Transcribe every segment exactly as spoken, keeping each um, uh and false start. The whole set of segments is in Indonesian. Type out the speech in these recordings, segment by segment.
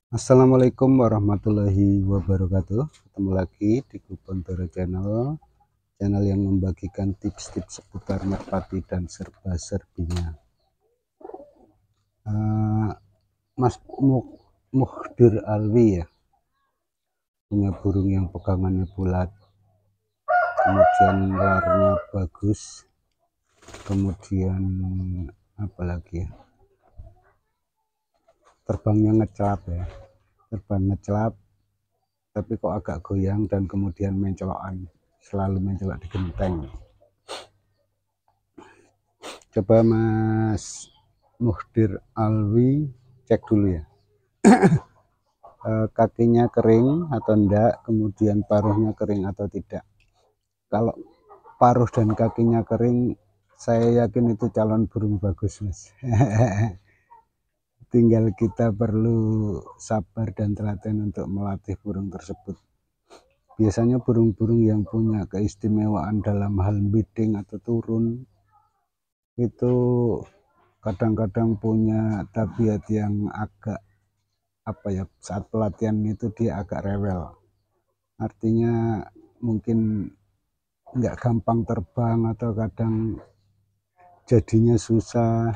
Assalamualaikum warahmatullahi wabarakatuh. Ketemu lagi di Kubantoro Channel, channel yang membagikan tips-tips seputar merpati dan serba-serbinya. Uh, Mas Mukhdir Alwi ya, punya burung yang pegangannya bulat, kemudian larnya bagus, kemudian apa lagi ya, terbangnya ngecelap ya, terbang ngecelap tapi kok agak goyang dan kemudian mencelokan, selalu mencelok di genteng. Coba Mas Mukhdir Alwi cek dulu ya, e, kakinya kering atau enggak, kemudian paruhnya kering atau tidak. Kalau paruh dan kakinya kering, saya yakin itu calon burung bagus, Mas. Tinggal kita perlu sabar dan telaten untuk melatih burung tersebut. Biasanya burung-burung yang punya keistimewaan dalam hal breeding atau turun itu kadang-kadang punya tabiat yang agak apa ya, saat pelatihan itu dia agak rewel, artinya mungkin nggak gampang terbang atau kadang jadinya susah,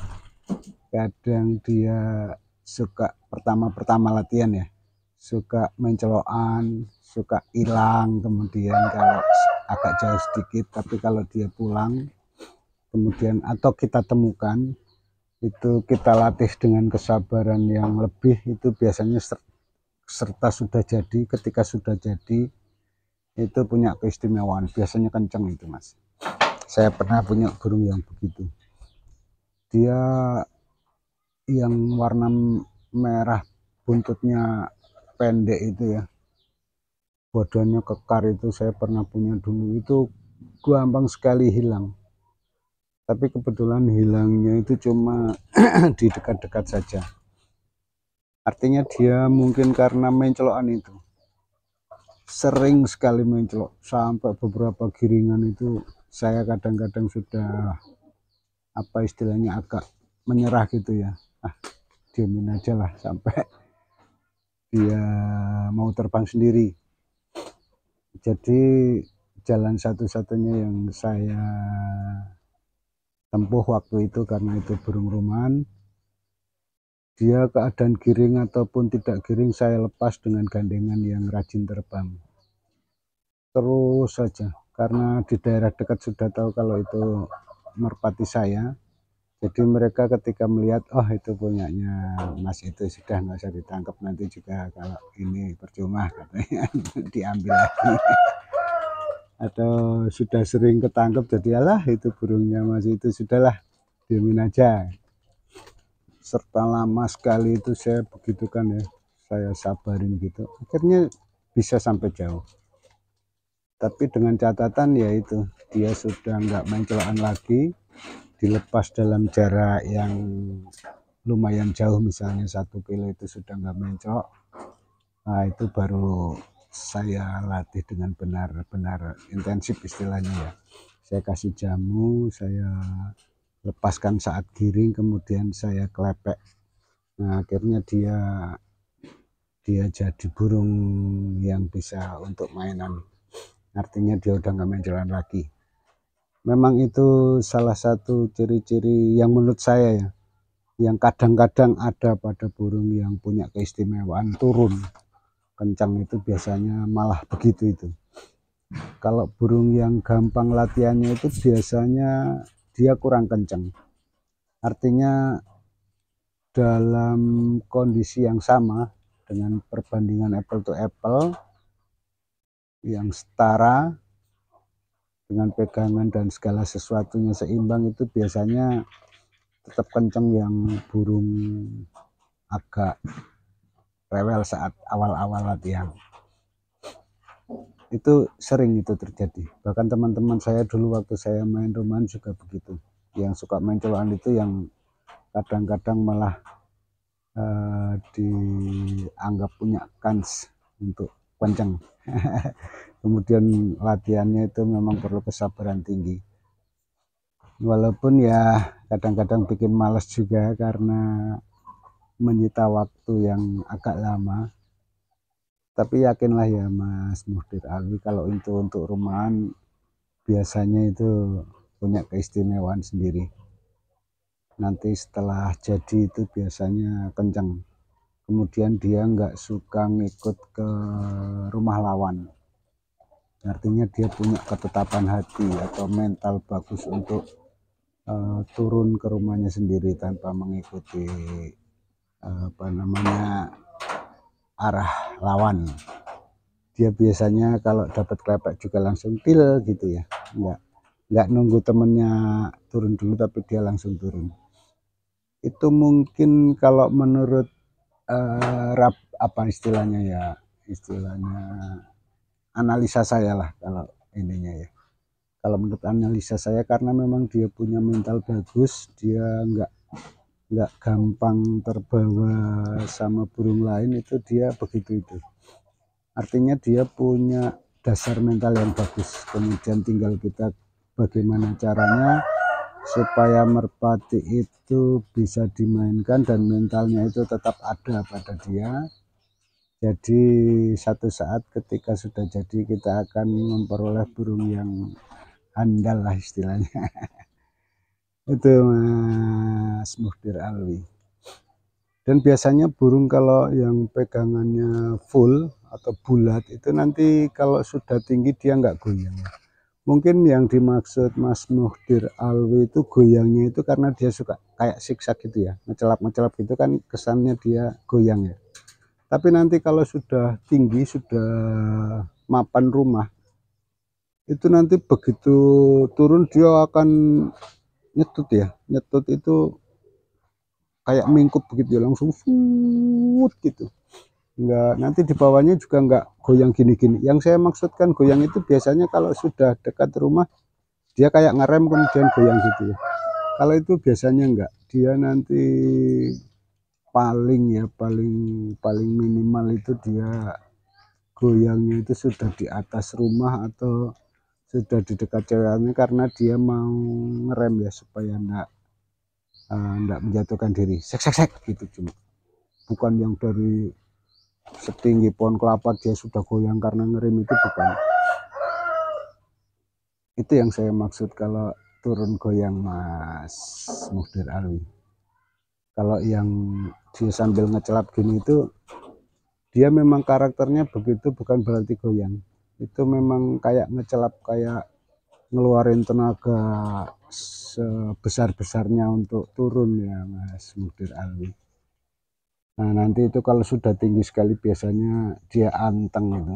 kadang dia suka pertama-pertama latihan ya suka mencelokan, suka hilang, kemudian kalau agak jauh sedikit, tapi kalau dia pulang kemudian atau kita temukan itu kita latih dengan kesabaran yang lebih, itu biasanya serta sudah jadi. Ketika sudah jadi itu punya keistimewaan, biasanya kenceng itu, Mas. Saya pernah punya burung yang begitu, dia yang warna merah, buntutnya pendek itu ya, badannya kekar, itu saya pernah punya dulu, itu gampang sekali hilang. Tapi kebetulan hilangnya itu cuma di dekat-dekat saja. Artinya dia mungkin karena mencelokan itu, sering sekali mencelok, sampai beberapa giringan itu saya kadang-kadang sudah apa istilahnya agak menyerah gitu ya. Ah, diamin aja lah sampai dia mau terbang sendiri. Jadi jalan satu-satunya yang saya tempuh waktu itu, karena itu burung rumahan, dia keadaan giring ataupun tidak giring, saya lepas dengan gandengan yang rajin terbang terus saja, karena di daerah dekat sudah tahu kalau itu merpati saya. Jadi mereka ketika melihat, oh itu punyanya Mas itu, sudah nggak usah ditangkap, nanti juga kalau ini percuma katanya diambil lagi. Atau sudah sering ketangkep, jadi alah itu burungnya Mas itu, sudahlah diamin aja. Serta lama sekali itu saya begitu kan ya, saya sabarin gitu, akhirnya bisa sampai jauh. Tapi dengan catatan yaitu dia sudah nggak mencelokan lagi, dilepas dalam jarak yang lumayan jauh, misalnya satu kilo itu sudah nggak mencolok. Nah itu baru saya latih dengan benar-benar intensif istilahnya ya. Saya kasih jamu, saya lepaskan saat giring, kemudian saya kelepek. Nah akhirnya dia dia jadi burung yang bisa untuk mainan, artinya dia udah nggak mencelokan lagi. Memang itu salah satu ciri-ciri yang menurut saya ya, yang kadang-kadang ada pada burung yang punya keistimewaan turun kencang, itu biasanya malah begitu itu. Kalau burung yang gampang latihannya itu biasanya dia kurang kencang, artinya dalam kondisi yang sama dengan perbandingan apple to apple yang setara dengan pegangan dan segala sesuatunya seimbang, itu biasanya tetap kencang yang burung agak rewel saat awal-awal latihan. Itu sering itu terjadi, bahkan teman-teman saya dulu waktu saya main rumahan juga begitu, yang suka main colokan itu yang kadang-kadang malah uh, dianggap punya kans untuk kencang. Kemudian latihannya itu memang perlu kesabaran tinggi, walaupun ya kadang-kadang bikin males juga, karena menyita waktu yang agak lama. Tapi yakinlah ya Mas Muhdir Alwi, kalau itu untuk rumahan biasanya itu punya keistimewaan sendiri. Nanti setelah jadi itu biasanya kencang. Kemudian dia nggak suka ngikut ke rumah lawan. Artinya dia punya ketetapan hati atau mental bagus untuk uh, turun ke rumahnya sendiri tanpa mengikuti uh, apa namanya arah lawan. Dia biasanya kalau dapat klepek juga langsung til gitu ya, nggak nggak nunggu temennya turun dulu tapi dia langsung turun. Itu mungkin kalau menurut uh, rap apa istilahnya ya, istilahnya analisa saya lah kalau ininya ya. Kalau menurut analisa saya, karena memang dia punya mental bagus, dia nggak nggak gampang terbawa sama burung lain, itu dia begitu itu. Artinya dia punya dasar mental yang bagus. Kemudian tinggal kita bagaimana caranya supaya merpati itu bisa dimainkan dan mentalnya itu tetap ada pada dia. Jadi satu saat ketika sudah jadi, kita akan memperoleh burung yang handal lah istilahnya. Itu Mas Muhdir Alwi. Dan biasanya burung kalau yang pegangannya full atau bulat itu nanti kalau sudah tinggi dia nggak goyang. Mungkin yang dimaksud Mas Muhdir Alwi itu goyangnya itu karena dia suka kayak siksak gitu ya, ngecelap-ngecelap gitu kan, kesannya dia goyang ya. Tapi nanti kalau sudah tinggi, sudah mapan rumah, itu nanti begitu turun dia akan nyetut ya, nyetut itu kayak mingkup begitu ya, langsung fut gitu. Enggak, nanti di bawahnya juga enggak goyang gini-gini. Yang saya maksudkan goyang itu biasanya kalau sudah dekat rumah dia kayak ngerem kemudian goyang gitu ya. Kalau itu biasanya enggak, dia nanti paling ya paling paling minimal itu dia goyangnya itu sudah di atas rumah atau sudah di dekat ceweknya, karena dia mau ngerem ya supaya enggak uh, enggak menjatuhkan diri. Sek sek sek gitu, cuma bukan yang dari setinggi pohon kelapa dia sudah goyang karena ngerem, itu bukan. Itu yang saya maksud kalau turun goyang Mas Muhdir Alwi. Kalau yang dia sambil ngecelap gini itu dia memang karakternya begitu, bukan berarti goyang. Itu memang kayak ngecelap, kayak ngeluarin tenaga sebesar-besarnya untuk turun ya Mas Muhdir Alwi. Nah nanti itu kalau sudah tinggi sekali biasanya dia anteng itu.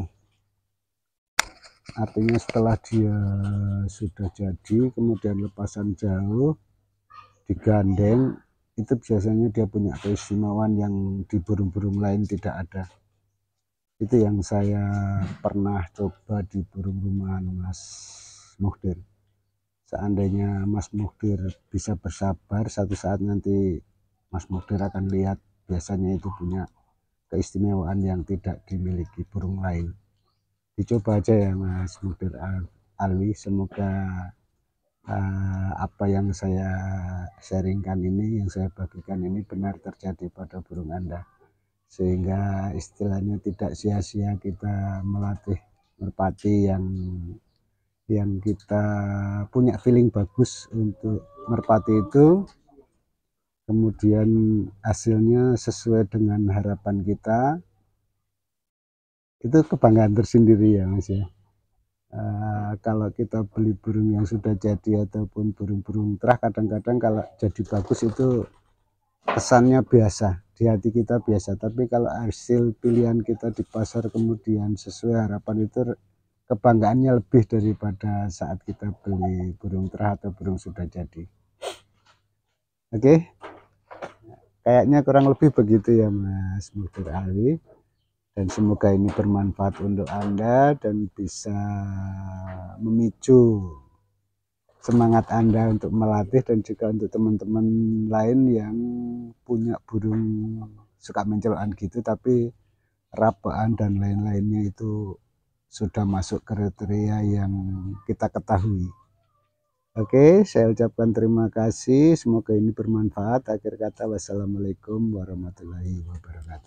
Artinya setelah dia sudah jadi kemudian lepasan jauh digandeng, itu biasanya dia punya keistimewaan yang di burung-burung lain tidak ada. Itu yang saya pernah coba di burung rumahan Mas Muhdir. Seandainya Mas Muhdir bisa bersabar, satu saat nanti Mas Muhdir akan lihat biasanya itu punya keistimewaan yang tidak dimiliki burung lain. Dicoba aja ya Mas Muhdir Alwi, semoga uh, apa yang saya sharingkan ini, yang saya bagikan ini benar terjadi pada burung Anda, sehingga istilahnya tidak sia-sia kita melatih merpati yang yang kita punya feeling bagus untuk merpati itu, kemudian hasilnya sesuai dengan harapan kita, itu kebanggaan tersendiri ya Mas ya. Uh, kalau kita beli burung yang sudah jadi ataupun burung-burung terah, kadang-kadang kalau jadi bagus itu kesannya biasa, di hati kita biasa, tapi kalau hasil pilihan kita di pasar kemudian sesuai harapan, itu kebanggaannya lebih daripada saat kita beli burung terah atau burung sudah jadi. Oke, okay? Kayaknya kurang lebih begitu ya Mas Muhdir Alwi, dan semoga ini bermanfaat untuk Anda dan bisa memicu semangat Anda untuk melatih, dan juga untuk teman-teman lain yang punya burung suka mencelokan gitu tapi rapaan dan lain-lainnya itu sudah masuk kriteria yang kita ketahui. Oke, saya ucapkan terima kasih. Semoga ini bermanfaat. Akhir kata, wassalamualaikum warahmatullahi wabarakatuh.